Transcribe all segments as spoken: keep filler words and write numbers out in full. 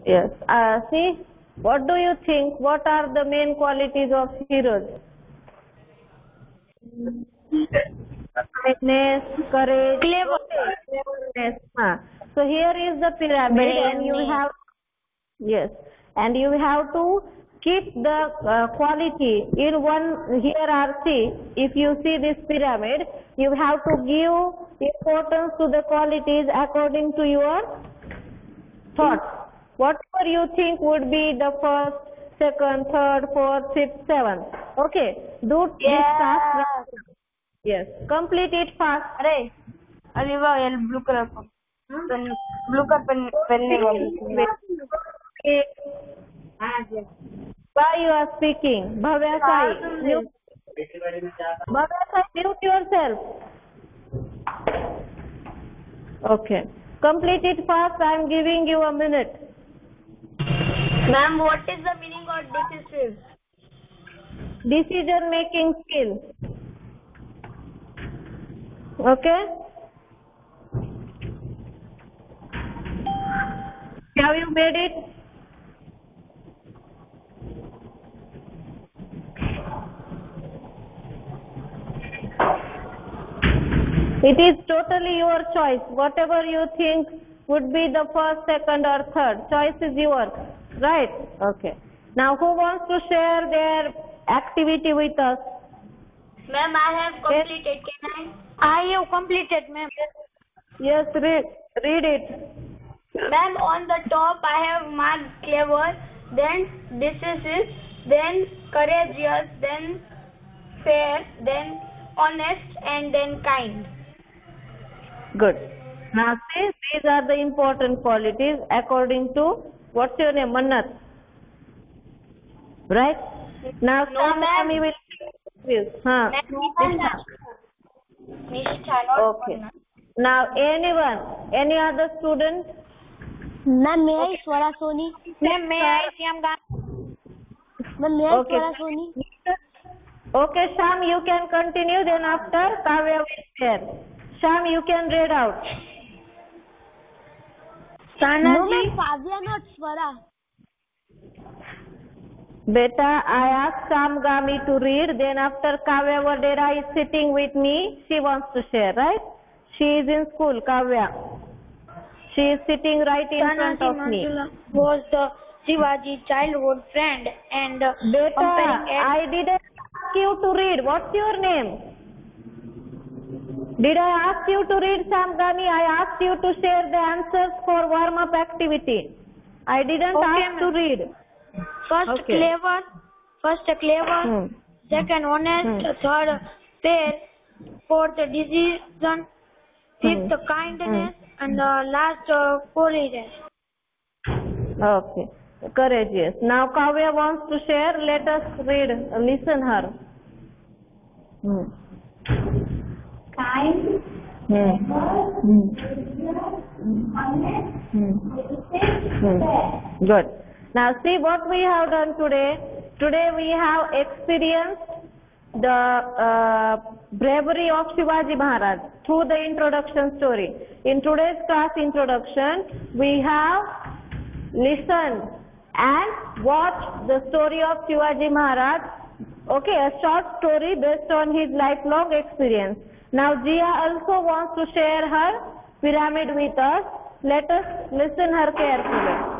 Yes. Uh, see, what do you think? What are the main qualities of heroes? Kindness, courage, Clever. cleverness. Huh. So here is the pyramid, and you have yes, and you have to keep the uh, quality in one hierarchy. If you see this pyramid, you have to give importance to the qualities according to your thoughts. Whatever you think would be the first, second, third, fourth, fifth, seventh. Okay, do this task. Yes, complete it fast. अरे अरे वाह यार blue colour का pen blue का pen पहनने वाली Why you are speaking? Bhavya Sai. Mute. Bhavya Sai, mute yourself. Okay. Complete it fast. I am giving you a minute. Ma'am, what is the meaning of decisive? Decision making skill. Okay. Have you made it? It is totally your choice. Whatever you think would be the first, second or third. Choice is yours. Right? Okay. Now who wants to share their activity with us? Ma'am, I have completed. Can I? I have completed, ma'am. Yes, read, read it. Ma'am, on the top I have marked clever, then decisive, then courageous, then fair, then honest, and then kind. Good. Now see, these are the important qualities according to, what's your name, Mannat? Right? Now No, ma'am. we will this. Huh. Nishtha, not Okay. Now anyone, any other student? Ma'am, may I Swara Soni? Ma'am, may I Shyam Gandhi? Ma'am, may I Okay. Swara Soni? Okay, Sham, you can continue. Then after Kavya will share. Sham, you can read out. No, ma'am, Kavya, not Swara. Beta, I asked Shamgami to read. Then after Kavya Vadera is sitting with me, she wants to share, right? She is in school, Kavya. She is sitting right in front of me. Was the Shivaji childhood friend and uh, Beta, comparing it- I didn't ask you to read. What's your name? Did I ask you to read, Shamgami? I asked you to share the answers for warm-up activity. I didn't Okay, ask to read. First Okay. clever, first clever, Hmm. second honest, Hmm. third fair, fourth decision, fifth Hmm. kindness, and uh, last uh, courageous. Okay. Courageous. Now Kavya wants to share. Let us read. Listen her. Hmm. Kind, Hmm. Hmm. honest, Hmm. decisive, fair. Good. Now see what we have done today. Today we have experienced the uh, bravery of Shivaji Maharaj through the introduction story. In today's class introduction, we have listened and watched the story of Shivaji Maharaj. Okay, a short story based on his lifelong experience. Now Jia also wants to share her pyramid with us. Let us listen her carefully.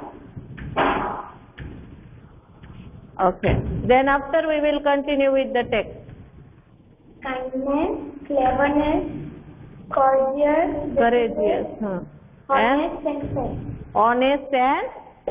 Okay. Then after we will continue with the text. Kindness, cleverness, courageous, Courageous. Huh. And honest and fair. honest and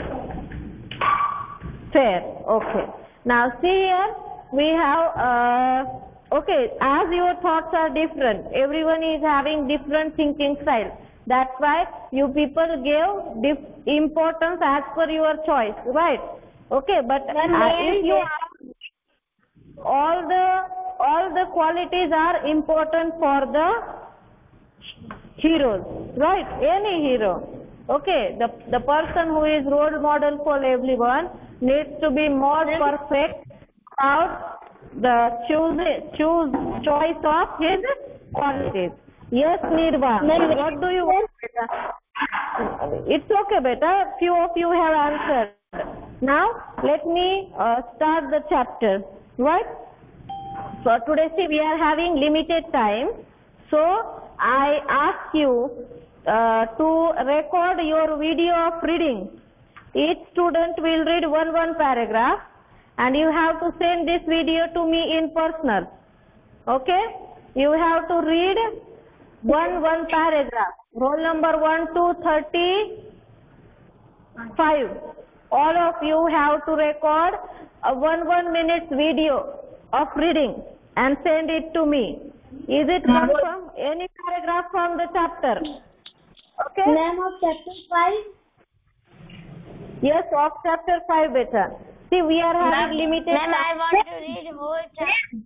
fair. Okay. Now see here we have uh, okay, as your thoughts are different, everyone is having different thinking style. That's why you people gave dif- importance as per your choice, right? Okay, but uh, if you have all the all the qualities are important for the heroes, right? Any hero. Okay, the the person who is role model for everyone needs to be more perfect about the choose choose choice of his qualities. Yes, Nirva. What do you want? It's okay, beta. Few of you have answered. Now, let me uh, start the chapter. Right? So, today, see, we are having limited time. So, I ask you uh, to record your video of reading. Each student will read one one paragraph, and you have to send this video to me in personal. Okay? You have to read one one paragraph. Roll number one to thirty-five. All of you have to record a one one minutes video of reading and send it to me. Is it confirmed? Any paragraph from the chapter? Okay? Ma'am, of chapter five. Yes, of chapter five, beta. See, we are having limited Ma'am, I time. want to read whole chapter.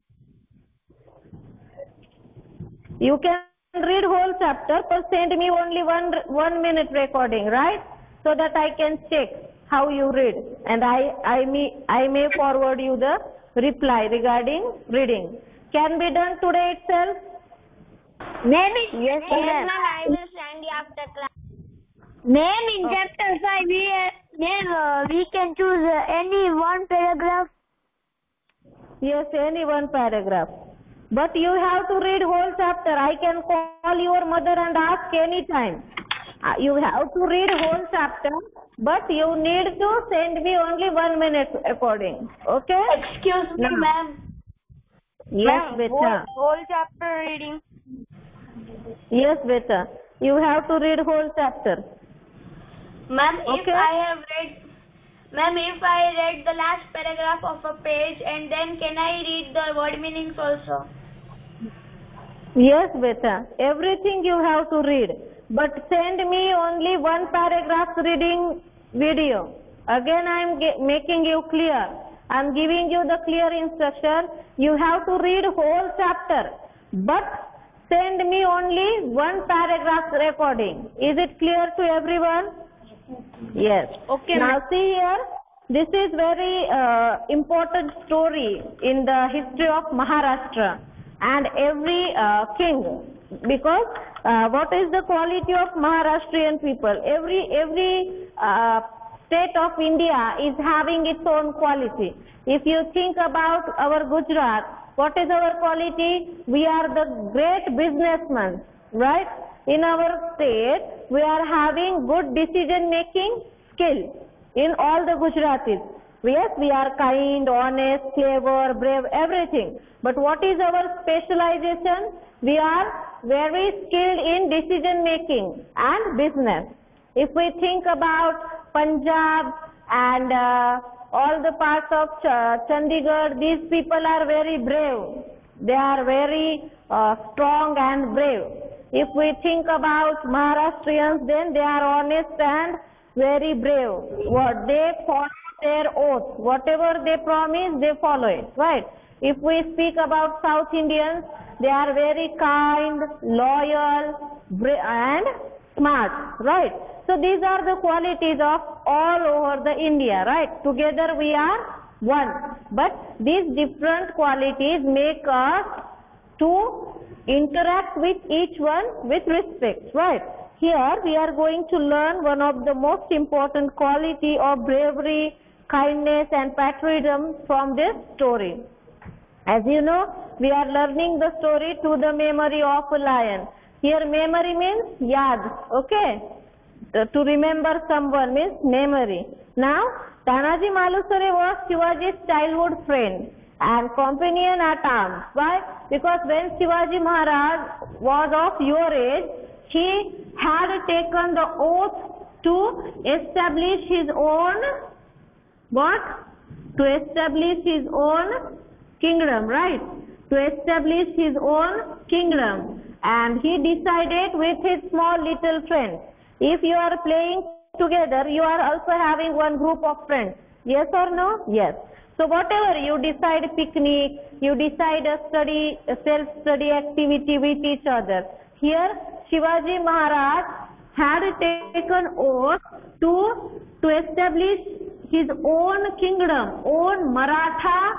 You can read whole chapter, but send me only one one minute recording, right? So that I can check how you read, and I I may I may forward you the reply regarding reading. Can be done today itself? Maybe. Yes, Yes, ma'am. ma'am, I will send you after class. Ma'am, in chapter five, we, uh, ma'am, uh, we can choose uh, any one paragraph. Yes, any one paragraph. But you have to read whole chapter. I can call your mother and ask any time. Uh, you have to read whole chapter, but you need to send me only one minute recording. Okay? Excuse me, No. ma'am. Yes, beta. Whole, whole chapter reading. Yes, beta. You have to read whole chapter. Ma'am, if Okay. I have read, ma'am, if I read the last paragraph of a page, and then can I read the word meanings also? Yes, beta. Everything you have to read. But send me only one paragraph reading video. Again, I am making you clear. I am giving you the clear instruction. You have to read whole chapter. But send me only one paragraph recording. Is it clear to everyone? Yes. Okay, Now see here. This is very uh, important story in the history of Maharashtra and every uh, king, because uh, what is the quality of Maharashtrian people? Every every uh, state of India is having its own quality. If you think about our Gujarat, what is our quality? We are the great businessmen, right? In our state, we are having good decision making skill in all the Gujaratis. Yes, we are kind, honest, clever, brave, everything. But what is our specialization? We are very skilled in decision making and business. If we think about Punjab and uh, all the parts of Ch- Chandigarh, these people are very brave. They are very uh, strong and brave. If we think about Maharashtrians, then they are honest and very brave. What they follow their oath. Whatever they promise, they follow it. Right? If we speak about South Indians, they are very kind, loyal, bra- and smart. Right? So these are the qualities of all over the India. Right? Together we are one. But these different qualities make us to interact with each one with respect. Right? Here we are going to learn one of the most important quality of bravery, kindness and patriotism from this story. As you know, we are learning the story to the memory of a lion. Here memory means yad, okay? Uh, to remember someone means memory. Now, Tanaji Malusare was Shivaji's childhood friend and companion at arms. Why? Because when Shivaji Maharaj was of your age, he had taken the oath to establish his own, what? To establish his own kingdom, right? To establish his own kingdom. And he decided with his small little friends. If you are playing together, you are also having one group of friends. Yes or no? Yes. So whatever you decide picnic, you decide a study, a self-study activity with each other. Here, Shivaji Maharaj had taken oath to, to establish his own kingdom, own Maratha,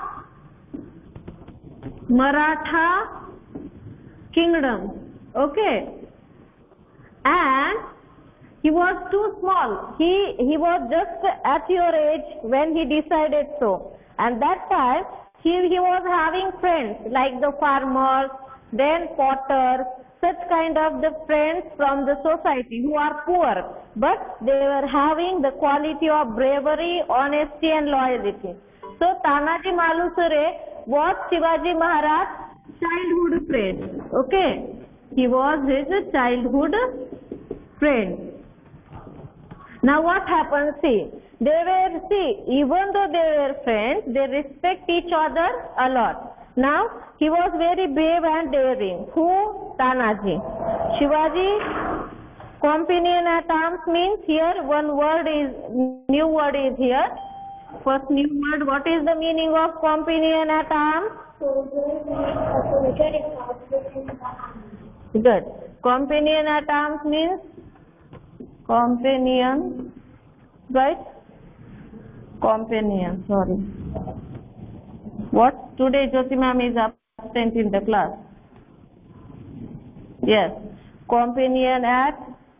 Maratha kingdom. Okay. And He was too small. He he was just at your age when he decided so. And that time he he was having friends like the farmers, then potters, such kind of the friends from the society who are poor, but they were having the quality of bravery, honesty, and loyalty. So Tanaji Malusare was Shivaji Maharaj's childhood friend. Okay, he was his childhood friend. Now what happened? See, they were, see, even though they were friends, they respect each other a lot. Now, he was very brave and daring. Who? Tanaji. Shivaji, companion at arms means here one word is, new word is here. First new word, what is the meaning of companion at arms? Good. Companion at arms means companion, right? Companion, sorry. What? Today Jyoti ma'am is absent in the class. Yes. Companion at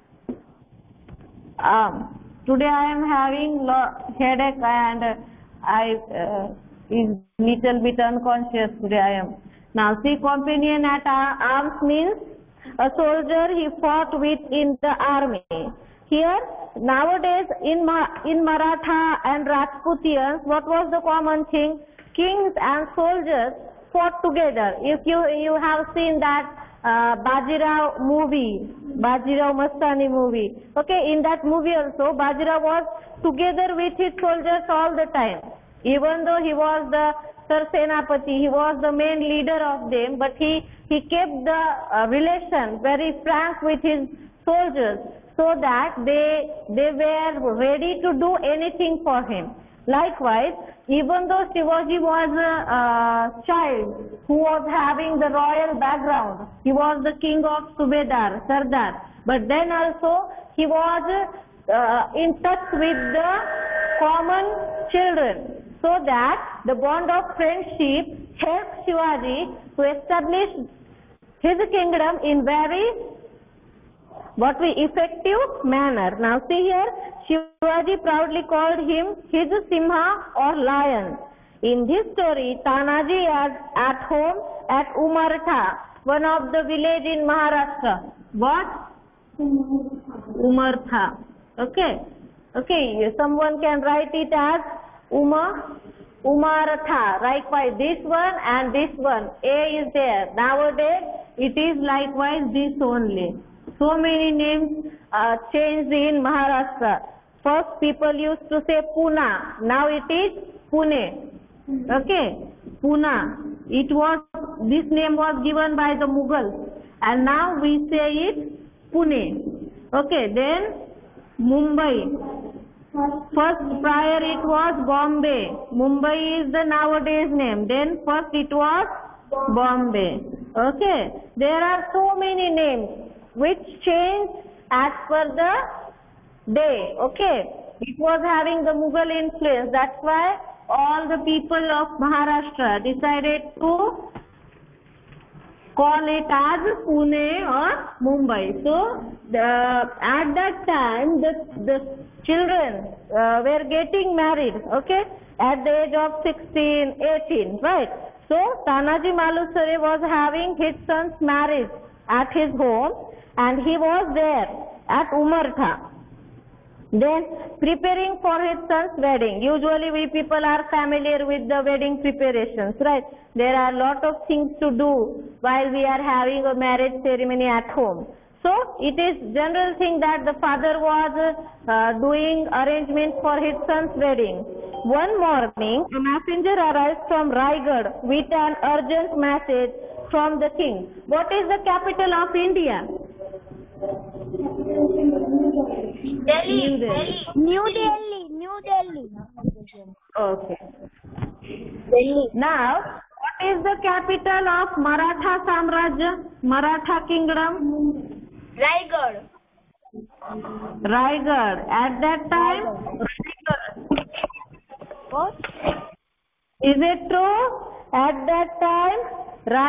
arms. Today I am having headache and I uh, is little bit unconscious today I am. Now see, companion at arms means a soldier he fought with in the army. Here, nowadays in Ma in Maratha and Rajputians, what was the common thing? Kings and soldiers fought together. If you you have seen that uh, Bajirao movie, Bajirao Mastani movie. Okay, in that movie also, Bajirao was together with his soldiers all the time. Even though he was the Sar Senapati, he was the main leader of them, but he he kept the uh, relation very frank with his soldiers, so that they they were ready to do anything for him. Likewise, even though Shivaji was a uh, child who was having the royal background, he was the king of Subedar, Sardar, but then also he was uh, in touch with the common children, so that the bond of friendship helped Shivaji to establish his kingdom in very what we effective manner. Now see here, Shivaji proudly called him his Simha or lion. In this story, Tanaji is at home at Umartha, one of the village in Maharashtra. What? Umartha. Okay. Okay. Someone can write it as Uma, Umartha. Likewise, this one and this one. A is there. Nowadays, it is likewise this only. So many names uh, changed in Maharashtra. First people used to say Pune. Now it is Pune. Okay, Pune. It was, this name was given by the Mughals, and now we say it Pune. Okay, then Mumbai. First prior it was Bombay. Mumbai is the nowadays name. Then first it was Bombay. Okay, there are so many names which change as per the day. Okay, it was having the Mughal influence. That's why all the people of Maharashtra decided to call it as Pune or Mumbai. So the, at that time the the children uh, were getting married. Okay, at the age of sixteen, eighteen, right? So Tanaji Malusare was having his son's marriage at his home, and he was there at Umartha. Then preparing for his son's wedding. Usually we people are familiar with the wedding preparations, right? There are a lot of things to do while we are having a marriage ceremony at home. So it is general thing that the father was uh, doing arrangements for his son's wedding. One morning, a messenger arrives from Raigad with an urgent message from the king. What is the capital of India? Delhi. Delhi. New Delhi, New Delhi. Okay. Delhi. Now, what is the capital of Maratha Samrajya, Maratha Kingdom? Raigad. Raigad. At that time, Raigad. What? Is it true? At that time,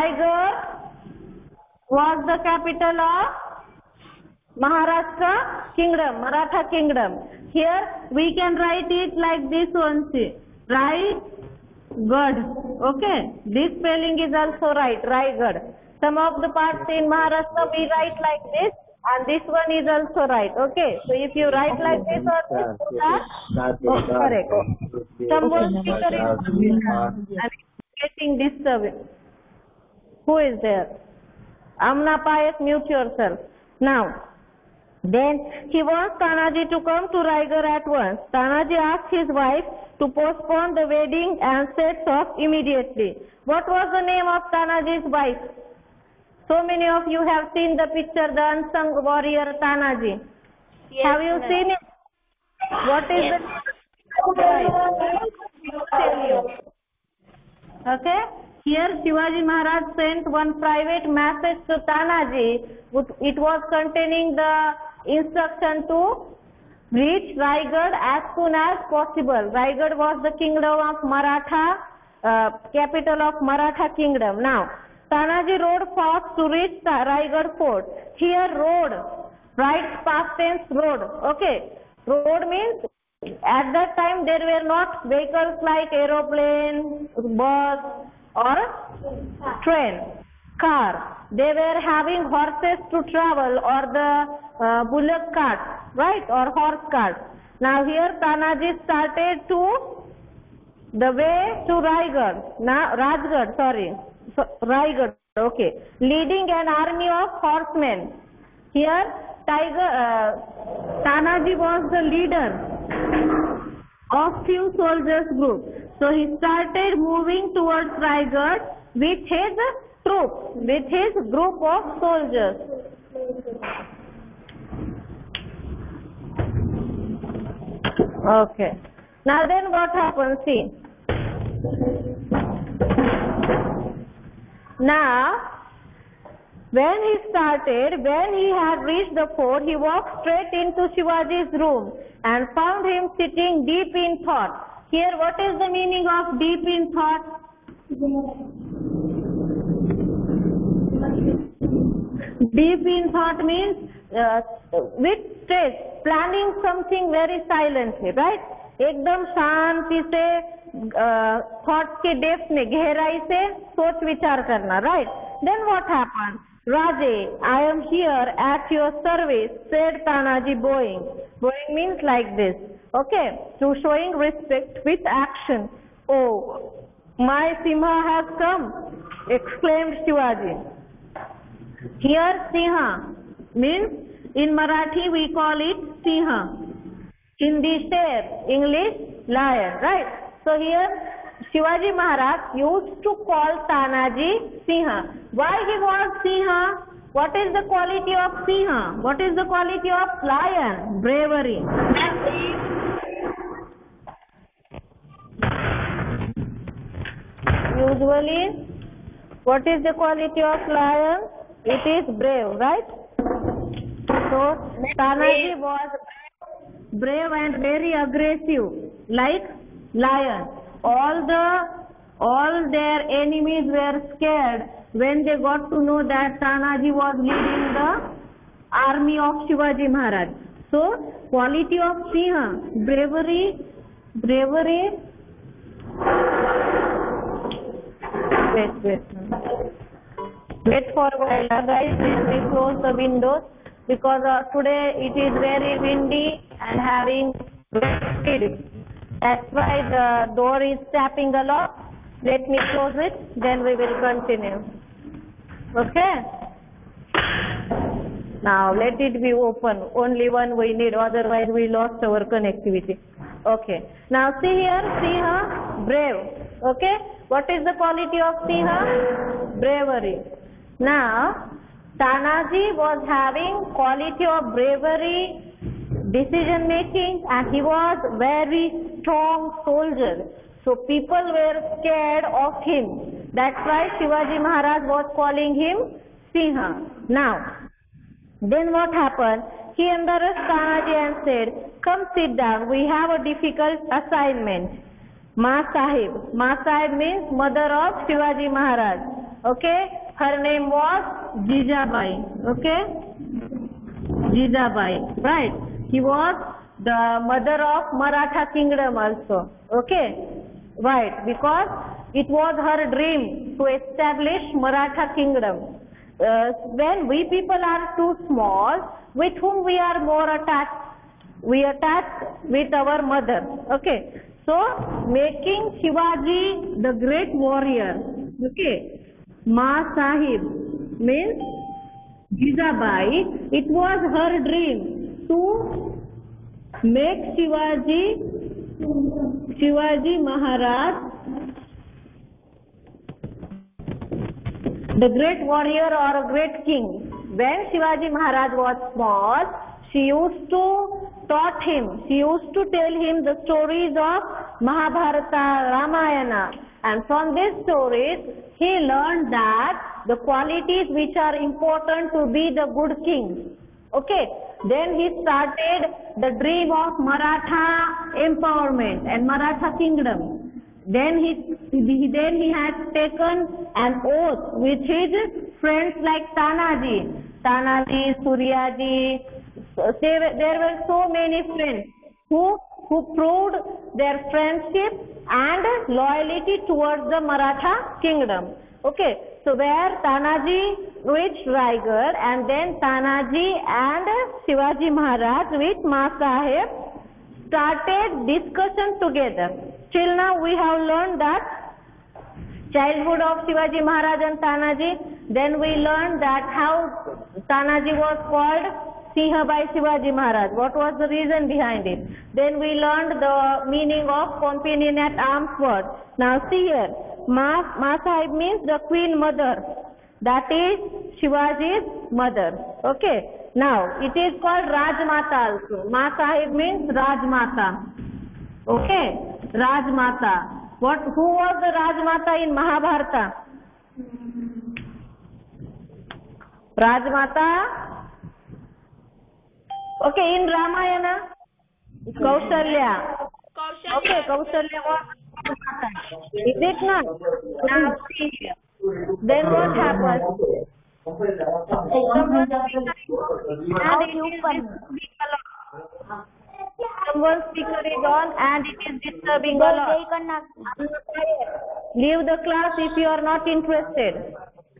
Raigad was the capital of Maharashtra. kingdom, Maratha kingdom. Here we can write it like this one. See, Raigad. Okay, this spelling is also right. Raigad. Some of the parts in Maharashtra we write like this, and this one is also right. Okay, so if you write like this or this, oh, correct. Someone speaker is and getting disturbed. Who is there? Amna Payak, mute yourself. Now, then he wants Tanaji to come to Raigad at once. Tanaji asked his wife to postpone the wedding and sets off immediately. What was the name of Tanaji's wife? So many of you have seen the picture, the unsung warrior Tanaji. Yes, have you ma'am. seen it? What is Yes. the okay? Here Shivaji Maharaj sent one private message to Tanaji. It was containing the instruction to reach Raigad as soon as possible. Raigad was the kingdom of Maratha, uh, capital of Maratha kingdom. Now, Tanaji rode fast to reach Raigad fort. Here rode, right past tense rode. Okay, road means at that time there were not vehicles like aeroplane, bus or train, car. They were having horses to travel or the uh, bullock cart, right, or horse cart. Now here Tanaji started to the way to Raigad, now Rajgad, sorry, so, Raigad, okay, leading an army of horsemen. Here Tiger, uh, Tanaji was the leader of few soldiers group. So he started moving towards Raigad with his troop, with his group of soldiers. Okay. Now then what happened? See. Now, when he started, when he had reached the fort, he walked straight into Shivaji's room and found him sitting deep in thought. Here, what is the meaning of deep in thought? Deep in thought means uh, with stress, planning something very silently, right? एकदम शांति से thoughts के depth में गहराई से सोच विचार करना, right? Then what happened? Raje, I am here at your service, said Tanaji bowing. Bowing means like this, okay? To showing respect with action. Oh, my Simha has come, exclaimed Shivaji. Here Simha means, in Marathi we call it Simha. Hindi sher, English lion, right? So here Shivaji Maharaj used to call Tanaji Simha. Why he was Simha? What is the quality of Simha? What is the quality of lion? Bravery. Usually, what is the quality of lion? It is brave, right? So Tanaji was brave and very aggressive, like lion. All the all their enemies were scared when they got to know that Tanaji was leading the army of Shivaji Maharaj. So, quality of Simha, bravery, bravery. Wait, wait, wait for a while, guys. Let me close the windows because uh, today it is very windy and having wind. That's why the door is tapping a lot. Let me close it, then we will continue. Okay? Now let it be open. Only one we need, otherwise we lost our connectivity. Okay. Now see here, Simha, brave. Okay? What is the quality of Simha? Bravery. Now, Tanaji was having quality of bravery, decision making, and he was very strong soldier. So people were scared of him. That's why Shivaji Maharaj was calling him Simha. Now, then what happened? He embarrassed Tanaji and said, come sit down, we have a difficult assignment. Ma Sahib. Ma Sahib means mother of Shivaji Maharaj. Okay? Her name was Jijabai. Okay? Jijabai, right? He was the mother of Maratha kingdom also. Okay, right? Because it was her dream to establish Maratha kingdom. Uh, when we people are too small, with whom we are more attached? We attach with our mother. Okay, so making Shivaji the great warrior. Okay, Ma Sahib means Jijabai. It was her dream to make Shivaji Shivaji Maharaj the great warrior or a great king. When Shivaji Maharaj was small, she used to taught him, she used to tell him the stories of Mahabharata, Ramayana, and from these stories he learned that the qualities which are important to be the good king. Okay, then he started the dream of Maratha empowerment and Maratha kingdom. Then he, he then he had taken an oath with his friends like Tanaji, Tanaji, Suryaji. So there, there were so many friends who who proved their friendship and loyalty towards the Maratha kingdom. Okay, so where Tanaji reached Raigad, and then Tanaji and Shivaji Maharaj with Ma Sahib started discussion together. Till now we have learned that childhood of Shivaji Maharaj and Tanaji. Then we learned that how Tanaji was called Sinha by Shivaji Maharaj. What was the reason behind it? Then we learned the meaning of companion at arms word. Now see here, Ma, Ma Sahib means the queen mother. That is Shivaji's mother. Okay. Now it is called Rajmata also. Ma Sahib means Rajmata. Okay. Rajmata. What? Who was the Rajmata in Mahabharata? Rajmata. Okay, in Ramayana, Kaushalya. Okay, Kaushalya was Rajmata. Is it not? Now see here. Then what happens? Someone Someone speaker is on and it is disturbing a lot. Leave the class if you are not interested.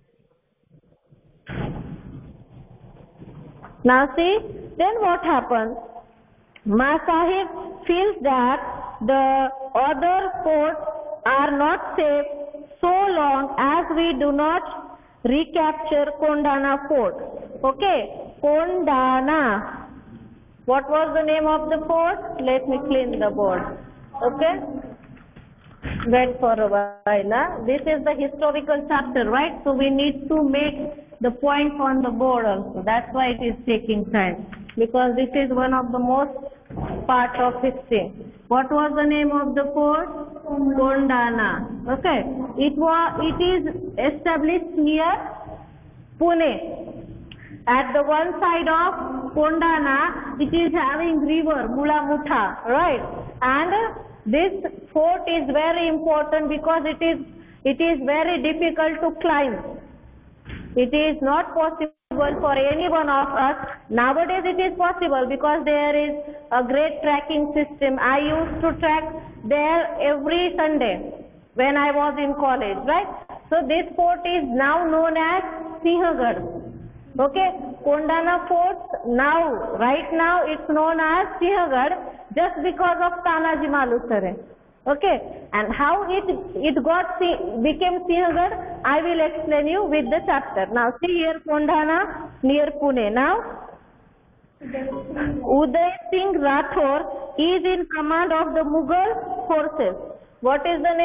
Now see, then what happens? Ma Sahib feels that the other forts are not safe so long as we do not recapture Kondana fort. Okay, Kondana. What was the name of the fort? Let me clean the board. Okay? Wait for a while. Huh? This is the historical chapter, right? So we need to make the points on the board also. That's why it is taking time. Because this is one of the most part of history. What was the name of the fort? Kondana. Okay? It was. It is established near Pune. At the one side of Kondana, it is having river Mula Mutha, right? And this fort is very important because it is it is very difficult to climb. It is not possible for any one of us. Nowadays it is possible because there is a great tracking system. I used to track there every Sunday when I was in college, right? So this fort is now known as Sinhagad. Okay, Kondana fort now, right now it's known as Sinhagad just because of Tanaji Malusare. Okay, and how it it got became Sinhagad, I will explain you with the chapter. Now see here, Kondana near Pune. Now Uday Singh Rathore is in command of the Mughal forces. What is the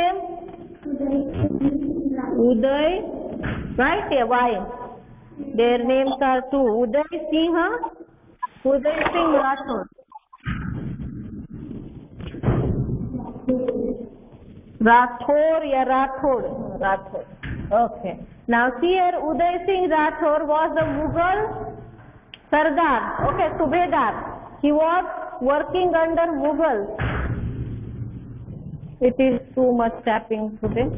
name? Uday, right? Yeah, why? Their names are two. Uday Singh, Uday Singh Rathore. Rathore, yeah, Rathore. Rathore. Okay. Now see here, Uday Singh Rathore was the Mughal Sardar. Okay, Subedar. He was working under Mughals. It is too much tapping today.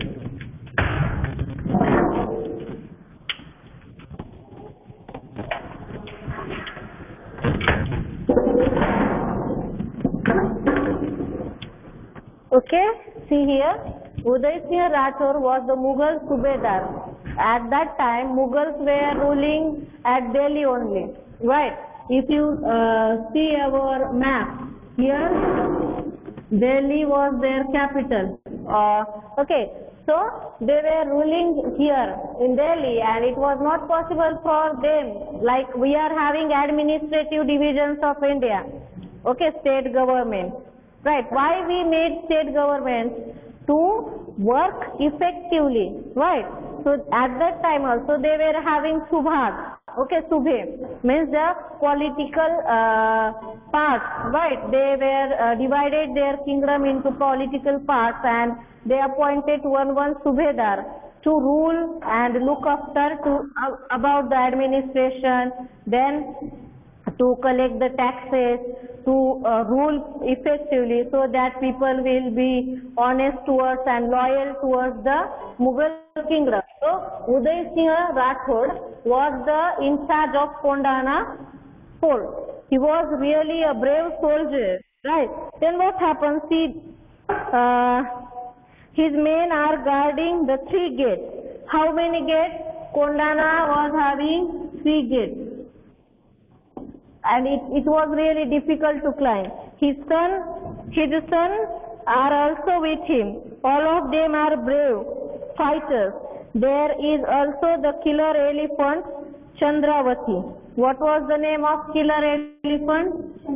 Okay, see here, Uday Singh Rathore was the Mughal Subedar. At that time, Mughals were ruling at Delhi only, right? If you uh, see our map, here, Delhi was their capital. Uh, okay, so they were ruling here in Delhi, and it was not possible for them, like we are having administrative divisions of India, okay, state government. Right. Why we made state governments? To work effectively. Right. So at that time also they were having subhag. Okay, subhe means the political uh, parts. Right. They were uh, divided their kingdom into political parts, and they appointed one one subedar to rule and look after to uh, about the administration, then to collect the taxes, to uh, rule effectively, so that people will be honest towards and loyal towards the Mughal kingdom. So Uday Singh Rathore was the in charge of Kondana fort. He was really a brave soldier, right? Then what happens? See, uh, his men are guarding the three gates. How many gates? Kondana was having three gates. And it, it was really difficult to climb. His son, his sons are also with him. All of them are brave fighters. There is also the killer elephant Chandravati. What was the name of killer elephant?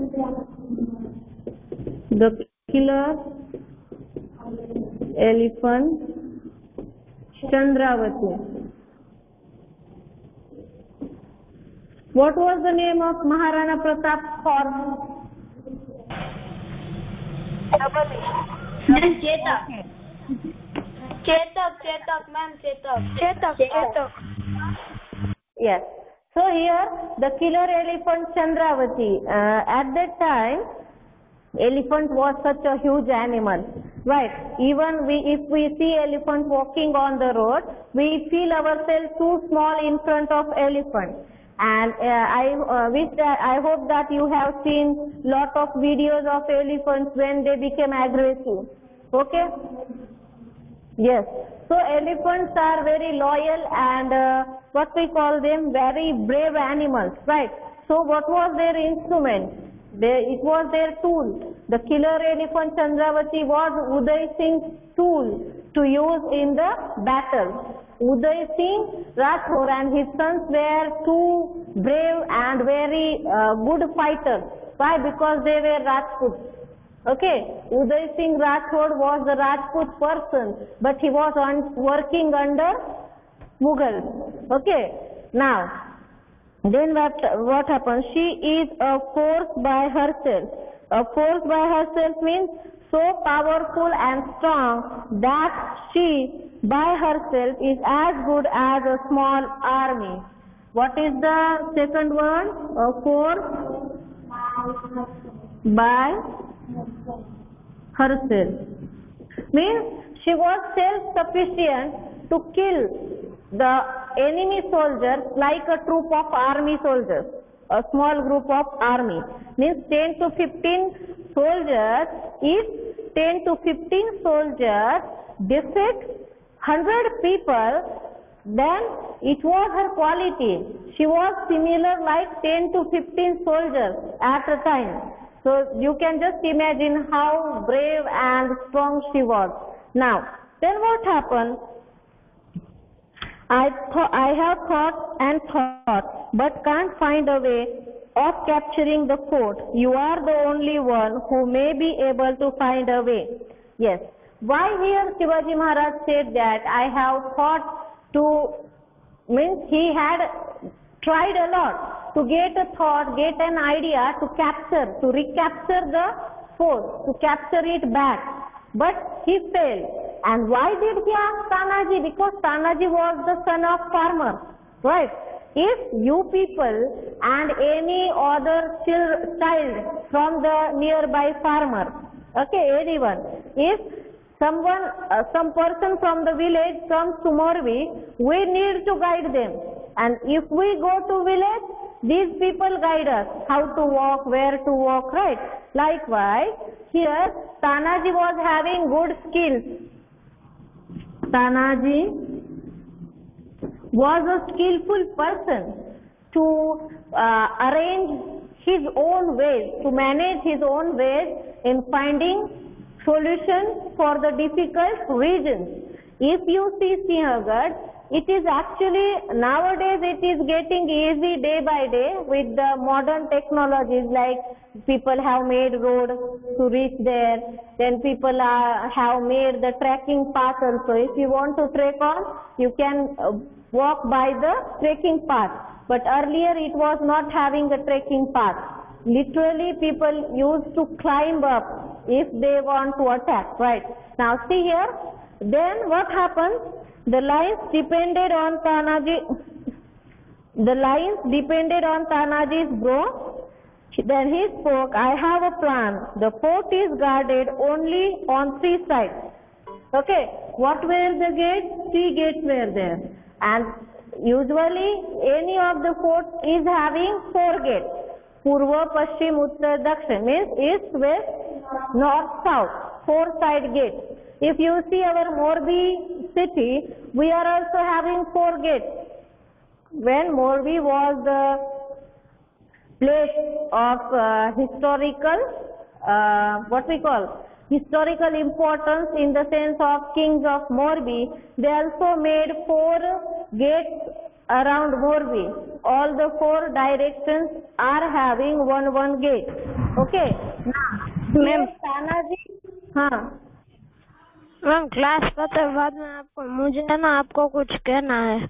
The killer elephant Chandravati. What was the name of Maharana Pratap's horse? Ma'am, Chetak. Chetak, Chetak, ma'am, Chetak. Chetak, Chetak. Yes. So here the killer elephant Chandravati. Uh, at that time, elephant was such a huge animal, right? Even we, if we see elephant walking on the road, we feel ourselves too small in front of elephant. And uh, I uh, wish that, I hope that you have seen lot of videos of elephants when they became aggressive. Okay? Yes. So elephants are very loyal and uh, what we call them very brave animals, right? So what was their instrument? They, it was their tool. The killer elephant Chandravati was Uday Singh's tool to use in the battle. Uday Singh Rathore and his sons were two brave and very uh, good fighters. Why? Because they were Rajputs. Okay, Uday Singh Rathore was the Rajput person, but he was on, working under Mughals. Okay, now, then what, what happens? She is a force by herself. A force by herself means so powerful and strong that she by herself is as good as a small army. What is the second word? A force by herself. Means she was self-sufficient to kill the enemy soldiers like a troop of army soldiers. A small group of army. Means ten to fifteen soldiers. If ten to fifteen soldiers defeat one hundred people, then it was her quality. She was similar like ten to fifteen soldiers at a time. So you can just imagine how brave and strong she was. Now, then what happened? I, th I have thought and thought, but can't find a way of capturing the fort. You are the only one who may be able to find a way. Yes. Why here Shivaji Maharaj said that I have thought to, means he had tried a lot to get a thought, get an idea to capture, to recapture the fort, to capture it back. But he failed. And why did he ask Tanaji? Because Tanaji was the son of farmer, right? If you people and any other child from the nearby farmer, okay, anyone, if someone, uh, some person from the village comes to Morbi, we need to guide them. And if we go to village, these people guide us how to walk, where to walk, right? Likewise, Here, Tanaji was having good skills. Tanaji was a skillful person to uh, arrange his own ways, to manage his own ways in finding solutions for the difficult regions. If you see Sinhgarh, it is actually, nowadays it is getting easy day by day with the modern technologies, like people have made road to reach there, then people are, have made the trekking path also. If you want to trek on, you can uh, walk by the trekking path. But earlier it was not having a trekking path. Literally people used to climb up if they want to attack, right? Now see here, then what happens? The lines depended on Tanaji, the lines depended on Tanaji's bro. Then he spoke, I have a plan. The fort is guarded only on three sides. Okay, what were the gates? Three gates were there. And usually any of the forts is having four gates. Purva, Paschim, Uttar, Dakshin, means east, west, north, south. Four side gates. If you see our Morbi city, we are also having four gates. When Morbi was the place of uh, historical, uh, what we call, historical importance in the sense of kings of Morbi, they also made four gates around Morbi. All the four directions are having one one gate. Okay. Now, Ma'am, Tanaji, हाँ. Ma'am class खत्म बाद में आपको मुझे ना आपको कुछ कहना है.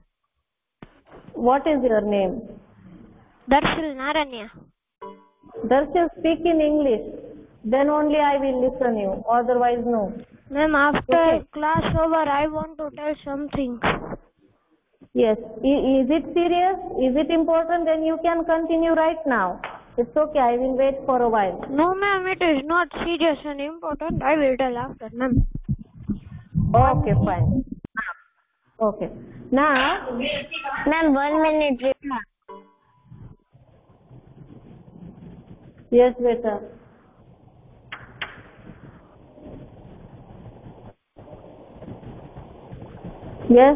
What is your name? Darsheel नारनिया. Darshil, speak in English. Then only I will listen you. Otherwise, no. Ma'am, after Okay. class over, I want to tell something. Yes. I- Is it serious? Is it important? Then you can continue right now. It's okay. I will wait for a while. No, ma'am, it is not serious and important. I will tell after, ma'am. Okay, fine. Okay. Now, Ma'am, one minute. yes, beta. Yes.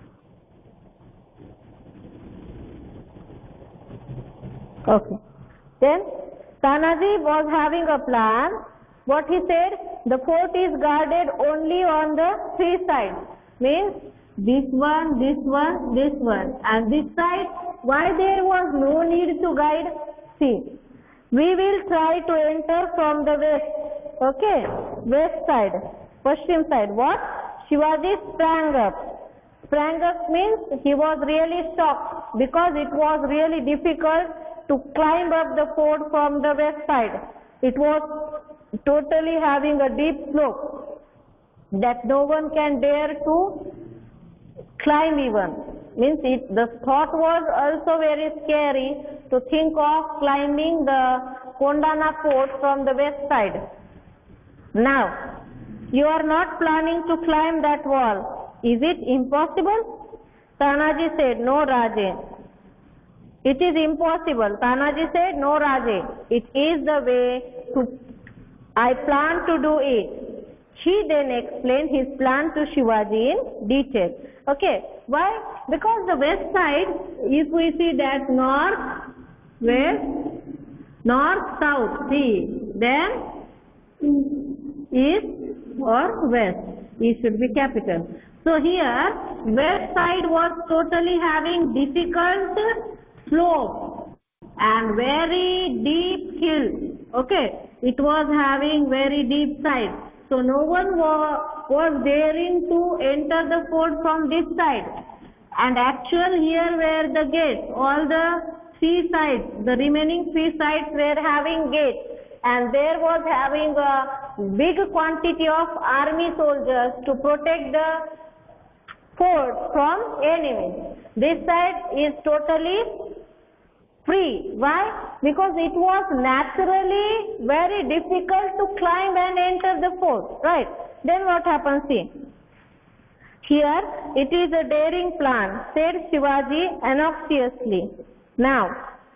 Okay. Then Tanaji was having a plan. What he said, the fort is guarded only on the three sides. Means this one, this one, this one. And this side, why there was no need to guide? See, we will try to enter from the west. Okay, west side, Paschim side. What? Shivaji sprang up. Sprang up means he was really shocked because it was really difficult to climb up the fort from the west side. It was totally having a deep slope that no one can dare to climb even. Means it, the thought was also very scary to think of climbing the Kondana fort from the west side. Now, you are not planning to climb that wall. Is it impossible? Tanaji said, no, Raje. It is impossible. Tanaji said, no, Raje. It is the way to, I plan to do it. He then explained his plan to Shivaji in detail. Okay, why? Because the west side, if we see that north, west, north, south, see, then east or west. East should be capital. So here, west side was totally having difficult slope and very deep hill. Okay, it was having very deep side. So no one was, was daring to enter the fort from this side. And actual here were the gates. All the three sides, the remaining three sides were having gates. And there was having a big quantity of army soldiers to protect the fort from enemies. This side is totally free. Why? Because it was naturally very difficult to climb and enter the fort. Right? Then what happens? See. Here it is a daring plan, said Shivaji anxiously. Now,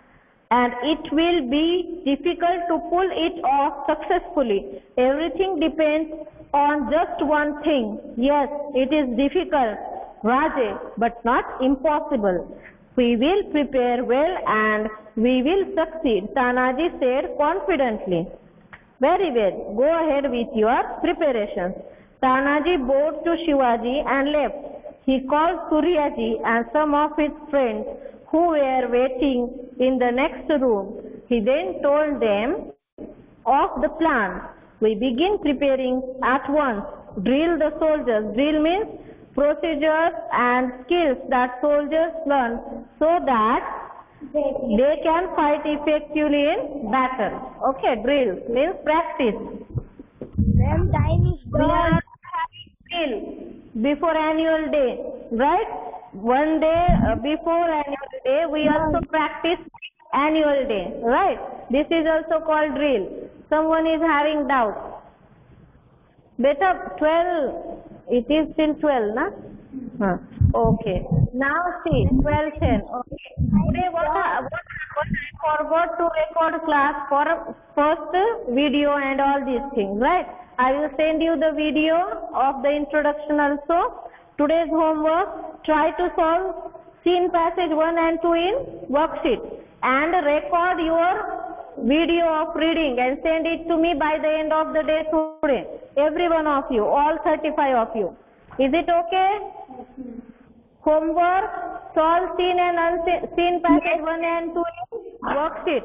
and it will be difficult to pull it off successfully. Everything depends on just one thing. Yes, it is difficult, Rajay, but not impossible. We will prepare well and we will succeed, Tanaji said confidently. Very well. Go ahead with your preparations. Tanaji bowed to Shivaji and left. He called Suryaji and some of his friends who were waiting in the next room. He then told them of the plan. We begin preparing at once. Drill the soldiers. Drill means procedures and skills that soldiers learn so that they can fight effectively in battle. Okay, drill means practice. Ma'am, time is We are gone. having drill before annual day, right? One day uh, before annual day, we also practice annual day, right? This is also called drill. Someone is having doubt. Beta, twelve, it is till twelve, na? Huh. Okay. Now see, twelve ten. Okay. Today what I, what, what I forgot to record class for first video and all these things, right? I will send you the video of the introduction also. Today's homework, try to solve scene passage one and two in worksheet and record your video of reading and send it to me by the end of the day today. Every one of you, all thirty-five of you. Is it okay? Homework, solve scene and unseen passage one and two in worksheet.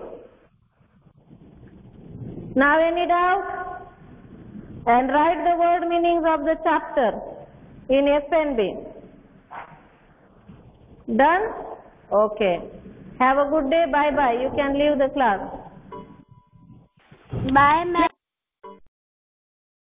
Now any doubt? And write the word meanings of the chapter in F N B. Done? Okay. Have a good day. Bye bye. You can leave the class. Bye, ma'am.